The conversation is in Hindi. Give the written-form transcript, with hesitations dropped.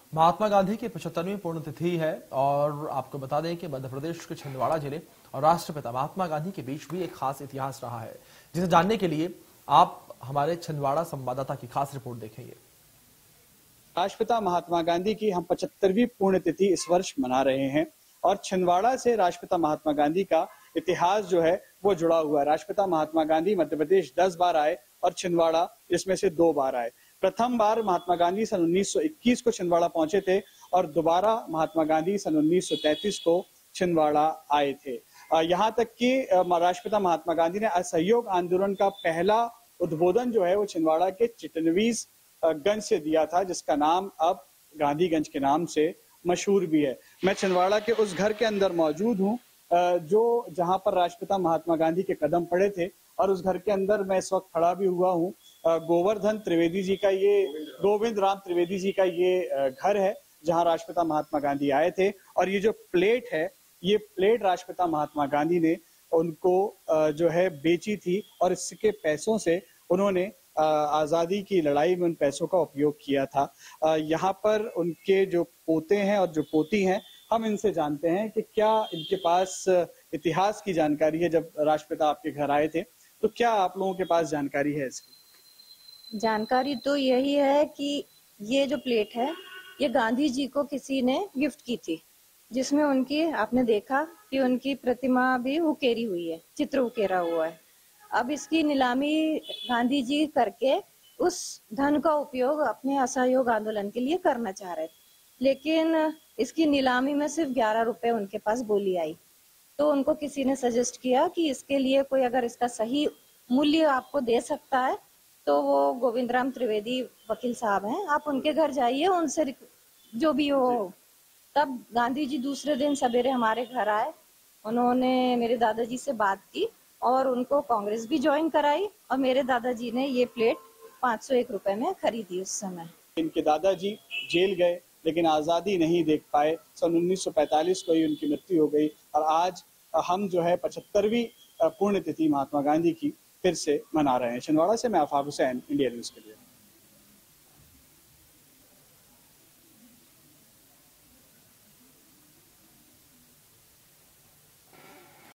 महात्मा गांधी की 75वीं पुण्यतिथि है और आपको बता दें कि मध्य प्रदेश के छिंदवाड़ा जिले और राष्ट्रपिता महात्मा गांधी के बीच भी एक खास इतिहास रहा है, जिसे जानने के लिए आप हमारे छिंदवाड़ा संवाददाता की खास रिपोर्ट देखेंगे। राष्ट्रपिता महात्मा गांधी की हम 75वीं पुण्यतिथि इस वर्ष मना रहे हैं और छिंदवाड़ा से राष्ट्रपिता महात्मा गांधी का इतिहास जो है वो जुड़ा हुआ है। राष्ट्रपिता महात्मा गांधी मध्य प्रदेश 10 बार आए और छिंदवाड़ा इसमें से 2 बार आए। प्रथम बार महात्मा गांधी सन 1921 को छिंदवाड़ा पहुंचे थे और दोबारा महात्मा गांधी सन 1933 को छिंदवाड़ा आए थे। यहाँ तक कि राष्ट्रपिता महात्मा गांधी ने असहयोग आंदोलन का पहला उद्बोधन जो है वो छिंदवाड़ा के चिटनवीज गंज से दिया था, जिसका नाम अब गांधीगंज के नाम से मशहूर भी है। मैं छिंदवाड़ा के उस घर के अंदर मौजूद हूँ जो जहां पर राष्ट्रपिता महात्मा गांधी के कदम पड़े थे और उस घर के अंदर मैं इस वक्त खड़ा भी हुआ हूँ। गोवर्धन त्रिवेदी जी का गोविंद राम त्रिवेदी जी का ये घर है जहां राष्ट्रपिता महात्मा गांधी आए थे और ये जो प्लेट है ये प्लेट राष्ट्रपिता महात्मा गांधी ने उनको जो है बेची थी और इसके पैसों से उन्होंने आजादी की लड़ाई में उन पैसों का उपयोग किया था। यहाँ पर उनके जो पोते हैं और जो पोती हैं, हम इनसे जानते हैं कि क्या इनके पास इतिहास की जानकारी है। जब राष्ट्रपिता आपके घर आए थे तो क्या आप लोगों के पास जानकारी है इसकी? जानकारी तो यही है कि ये जो प्लेट है ये गांधी जी को किसी ने गिफ्ट की थी, जिसमें उनकी आपने देखा कि उनकी प्रतिमा भी उकेरी हुई है, चित्र उकेरा हुआ है। अब इसकी नीलामी गांधी जी करके उस धन का उपयोग अपने असहयोग आंदोलन के लिए करना चाह रहे थे, लेकिन इसकी नीलामी में सिर्फ 11 रुपए उनके पास बोली आई। तो उनको किसी ने सजेस्ट किया कि इसके लिए कोई अगर इसका सही मूल्य आपको दे सकता है तो वो गोविंद राम त्रिवेदी वकील साहब हैं, आप उनके घर जाइए, उनसे जो भी हो। तब गांधी जी दूसरे दिन सवेरे हमारे घर आए, उन्होंने मेरे दादाजी से बात की और उनको कांग्रेस भी ज्वाइन कराई और मेरे दादाजी ने ये प्लेट 501 रुपए में खरीदी उस समय। इनके दादाजी जेल गए लेकिन आजादी नहीं देख पाए। सन 1945 को ही उनकी मृत्यु हो गई और आज हम जो है 75वीं पुण्यतिथि महात्मा गांधी की फिर से मना रहे हैं। छिंदवाड़ा से मैं आफाक हुसैन, इंडिया न्यूज के लिए।